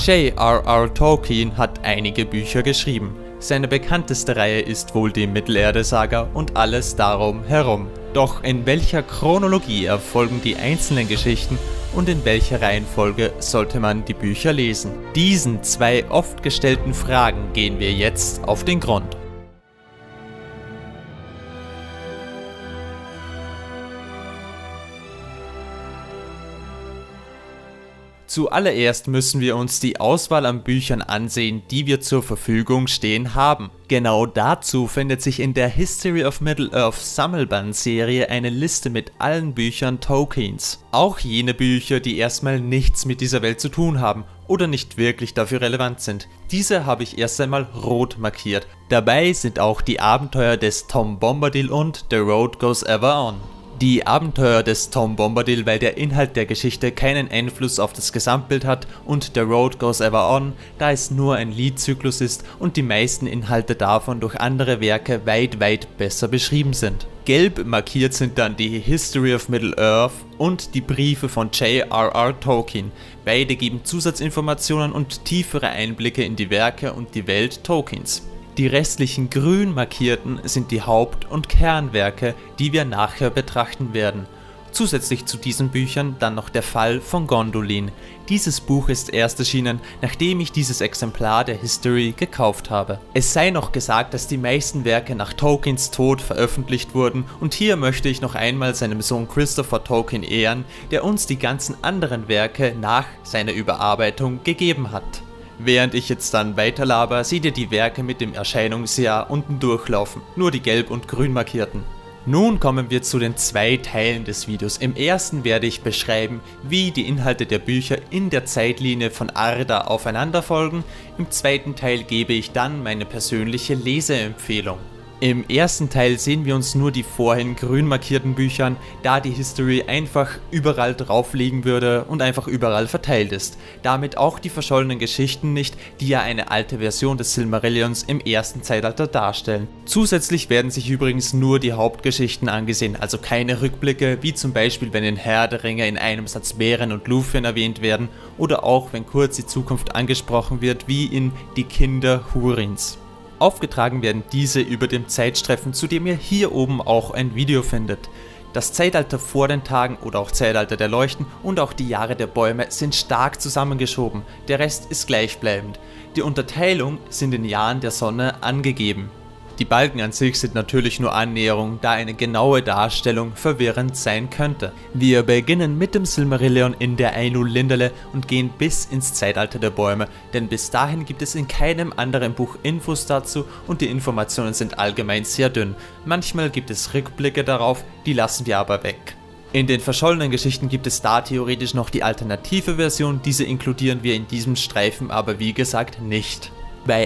J.R.R. Tolkien hat einige Bücher geschrieben. Seine bekannteste Reihe ist wohl die Mittelerde-Saga und alles darum herum. Doch in welcher Chronologie erfolgen die einzelnen Geschichten und in welcher Reihenfolge sollte man die Bücher lesen? Diesen zwei oft gestellten Fragen gehen wir jetzt auf den Grund. Zuallererst müssen wir uns die Auswahl an Büchern ansehen, die wir zur Verfügung stehen haben. Genau dazu findet sich in der History of Middle-earth Sammelband-Serie eine Liste mit allen Büchern Tolkiens. Auch jene Bücher, die erstmal nichts mit dieser Welt zu tun haben oder nicht wirklich dafür relevant sind. Diese habe ich erst einmal rot markiert. Dabei sind auch die Abenteuer des Tom Bombadil und The Road Goes Ever On. Die Abenteuer des Tom Bombadil, weil der Inhalt der Geschichte keinen Einfluss auf das Gesamtbild hat, und The Road Goes Ever On, da es nur ein Liedzyklus ist und die meisten Inhalte davon durch andere Werke weit besser beschrieben sind. Gelb markiert sind dann die History of Middle-earth und die Briefe von J.R.R. Tolkien. Beide geben Zusatzinformationen und tiefere Einblicke in die Werke und die Welt Tolkiens. Die restlichen grün markierten sind die Haupt- und Kernwerke, die wir nachher betrachten werden. Zusätzlich zu diesen Büchern dann noch der Fall von Gondolin. Dieses Buch ist erst erschienen, nachdem ich dieses Exemplar der History gekauft habe. Es sei noch gesagt, dass die meisten Werke nach Tolkiens Tod veröffentlicht wurden, und hier möchte ich noch einmal seinem Sohn Christopher Tolkien ehren, der uns die ganzen anderen Werke nach seiner Überarbeitung gegeben hat. Während ich jetzt dann weiterlaber, seht ihr die Werke mit dem Erscheinungsjahr unten durchlaufen, nur die gelb und grün markierten. Nun kommen wir zu den zwei Teilen des Videos. Im ersten werde ich beschreiben, wie die Inhalte der Bücher in der Zeitlinie von Arda aufeinander folgen. Im zweiten Teil gebe ich dann meine persönliche Leseempfehlung. Im ersten Teil sehen wir uns nur die vorhin grün markierten Büchern, da die History einfach überall drauf liegen würde und einfach überall verteilt ist. Damit auch die verschollenen Geschichten nicht, die ja eine alte Version des Silmarillions im ersten Zeitalter darstellen. Zusätzlich werden sich übrigens nur die Hauptgeschichten angesehen, also keine Rückblicke, wie zum Beispiel wenn in Herr der Ringe in einem Satz Beren und Lúthien erwähnt werden oder auch wenn kurz die Zukunft angesprochen wird, wie in Die Kinder Húrins. Aufgetragen werden diese über dem Zeitstreifen, zu dem ihr hier oben auch ein Video findet. Das Zeitalter vor den Tagen oder auch Zeitalter der Leuchten und auch die Jahre der Bäume sind stark zusammengeschoben, der Rest ist gleichbleibend. Die Unterteilung sind in Jahren der Sonne angegeben. Die Balken an sich sind natürlich nur Annäherung, da eine genaue Darstellung verwirrend sein könnte. Wir beginnen mit dem Silmarillion in der Ainulindale und gehen bis ins Zeitalter der Bäume, denn bis dahin gibt es in keinem anderen Buch Infos dazu und die Informationen sind allgemein sehr dünn. Manchmal gibt es Rückblicke darauf, die lassen wir aber weg. In den verschollenen Geschichten gibt es da theoretisch noch die alternative Version, diese inkludieren wir in diesem Streifen aber wie gesagt nicht. Bei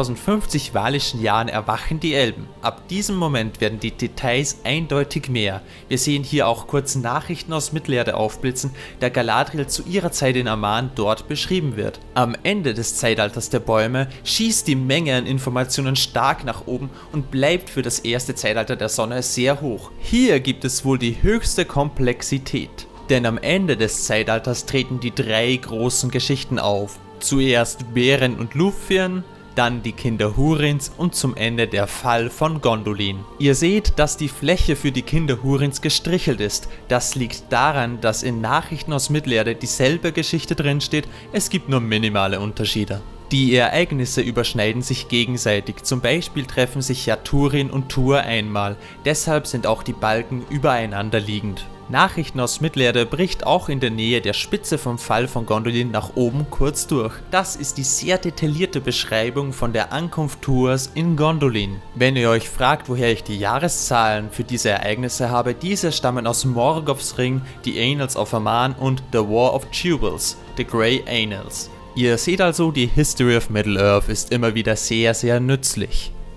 1050 valischen Jahren erwachen die Elben. Ab diesem Moment werden die Details eindeutig mehr. Wir sehen hier auch kurz Nachrichten aus Mittelerde aufblitzen, da Galadriel zu ihrer Zeit in Aman dort beschrieben wird. Am Ende des Zeitalters der Bäume schießt die Menge an Informationen stark nach oben und bleibt für das erste Zeitalter der Sonne sehr hoch. Hier gibt es wohl die höchste Komplexität. Denn am Ende des Zeitalters treten die drei großen Geschichten auf. Zuerst Beren und Lúthien, dann die Kinder Húrins und zum Ende der Fall von Gondolin. Ihr seht, dass die Fläche für die Kinder Húrins gestrichelt ist. Das liegt daran, dass in Nachrichten aus Mittelerde dieselbe Geschichte drin steht, es gibt nur minimale Unterschiede. Die Ereignisse überschneiden sich gegenseitig, zum Beispiel treffen sich ja Túrin und Túr einmal, deshalb sind auch die Balken übereinander liegend. Nachrichten aus Mittelerde bricht auch in der Nähe der Spitze vom Fall von Gondolin nach oben kurz durch. Das ist die sehr detaillierte Beschreibung von der Ankunft Túrs in Gondolin. Wenn ihr euch fragt, woher ich die Jahreszahlen für diese Ereignisse habe, diese stammen aus Morgoths Ring, die Annals of Aman und The War of Jewels, The Grey Annals. Ihr seht also, die History of Middle-earth ist immer wieder sehr nützlich.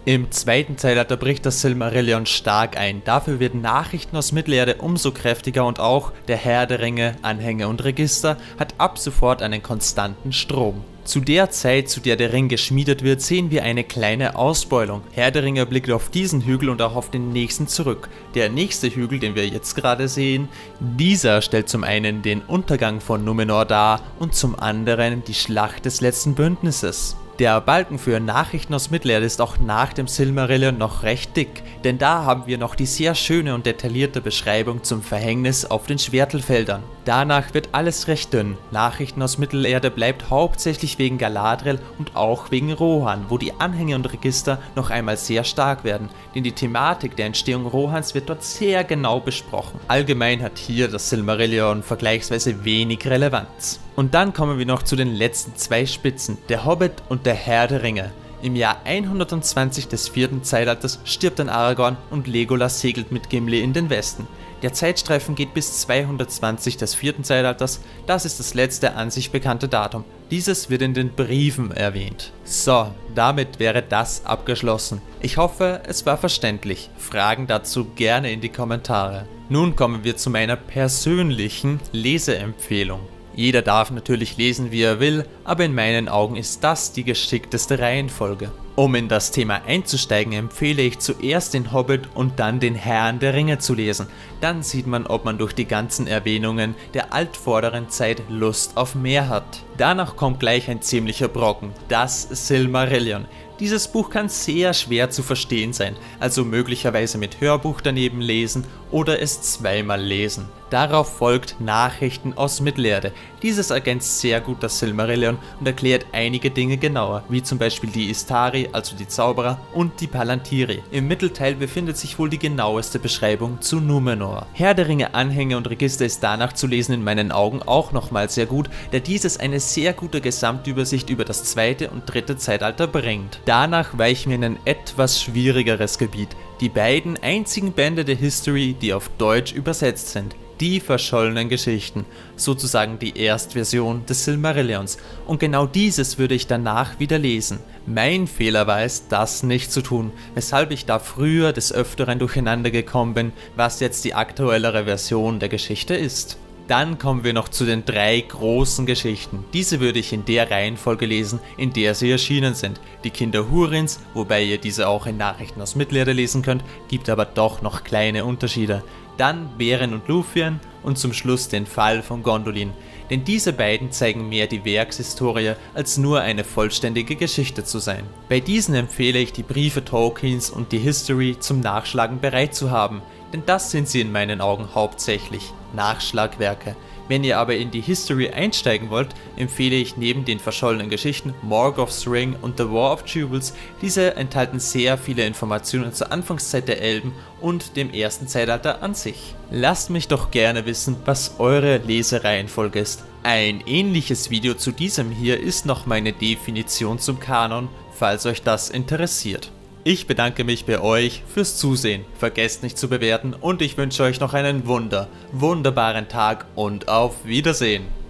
Im zweiten Zeitalter bricht das Silmarillion stark ein. Dafür werden Nachrichten aus Mittelerde umso kräftiger und auch der Herr der Ringe, Anhänger und Register hat ab sofort einen konstanten Strom. Zu der Zeit, zu der der Ring geschmiedet wird, sehen wir eine kleine Ausbeulung. Herr der Ringe blickt auf diesen Hügel und auch auf den nächsten zurück. Der nächste Hügel, den wir jetzt gerade sehen, dieser stellt zum einen den Untergang von Numenor dar und zum anderen die Schlacht des letzten Bündnisses. Der Balken für Nachrichten aus Mittelerde ist auch nach dem Silmarillion noch recht dick, denn da haben wir noch die sehr schöne und detaillierte Beschreibung zum Verhängnis auf den Schwertelfeldern. Danach wird alles recht dünn. Nachrichten aus Mittelerde bleibt hauptsächlich wegen Galadriel und auch wegen Rohan, wo die Anhänge und Register noch einmal sehr stark werden, denn die Thematik der Entstehung Rohans wird dort sehr genau besprochen. Allgemein hat hier das Silmarillion vergleichsweise wenig Relevanz. Und dann kommen wir noch zu den letzten zwei Spitzen, der Hobbit und der Herr der Ringe. Im Jahr 120 des vierten Zeitalters stirbt dann Aragorn und Legolas segelt mit Gimli in den Westen. Der Zeitstreifen geht bis 220 des vierten Zeitalters, das ist das letzte an sich bekannte Datum. Dieses wird in den Briefen erwähnt. So, damit wäre das abgeschlossen. Ich hoffe, es war verständlich. Fragen dazu gerne in die Kommentare. Nun kommen wir zu meiner persönlichen Leseempfehlung. Jeder darf natürlich lesen, wie er will, aber in meinen Augen ist das die geschickteste Reihenfolge. Um in das Thema einzusteigen, empfehle ich zuerst den Hobbit und dann den Herrn der Ringe zu lesen. Dann sieht man, ob man durch die ganzen Erwähnungen der altvorderen Zeit Lust auf mehr hat. Danach kommt gleich ein ziemlicher Brocken, das Silmarillion. Dieses Buch kann sehr schwer zu verstehen sein, also möglicherweise mit Hörbuch daneben lesen oder es zweimal lesen. Darauf folgt Nachrichten aus Mittelerde. Dieses ergänzt sehr gut das Silmarillion und erklärt einige Dinge genauer, wie zum Beispiel die Istari, also die Zauberer, und die Palantiri. Im Mittelteil befindet sich wohl die genaueste Beschreibung zu Numenor. Herr der Ringe, Anhänge und Register ist danach zu lesen in meinen Augen auch nochmal sehr gut, da dieses eine sehr gute Gesamtübersicht über das zweite und dritte Zeitalter bringt. Danach weichen wir in ein etwas schwierigeres Gebiet, die beiden einzigen Bände der History, die auf Deutsch übersetzt sind. Die verschollenen Geschichten, sozusagen die Erstversion des Silmarillions, und genau dieses würde ich danach wieder lesen. Mein Fehler war es, das nicht zu tun, weshalb ich da früher des Öfteren durcheinander gekommen bin, was jetzt die aktuellere Version der Geschichte ist. Dann kommen wir noch zu den drei großen Geschichten. Diese würde ich in der Reihenfolge lesen, in der sie erschienen sind. Die Kinder Húrins, wobei ihr diese auch in Nachrichten aus Mittelerde lesen könnt, gibt aber doch noch kleine Unterschiede. Dann Beren und Lúthien und zum Schluss den Fall von Gondolin. Denn diese beiden zeigen mehr die Werkshistorie, als nur eine vollständige Geschichte zu sein. Bei diesen empfehle ich die Briefe Tolkiens und die History zum Nachschlagen bereit zu haben, denn das sind sie in meinen Augen hauptsächlich, Nachschlagwerke. Wenn ihr aber in die History einsteigen wollt, empfehle ich neben den verschollenen Geschichten Morgoth's Ring und The War of Jewels. Diese enthalten sehr viele Informationen zur Anfangszeit der Elben und dem ersten Zeitalter an sich. Lasst mich doch gerne wissen, was eure Lesereihenfolge ist. Ein ähnliches Video zu diesem hier ist noch meine Definition zum Kanon, falls euch das interessiert. Ich bedanke mich bei euch fürs Zusehen, vergesst nicht zu bewerten und ich wünsche euch noch einen wunderbaren Tag und auf Wiedersehen.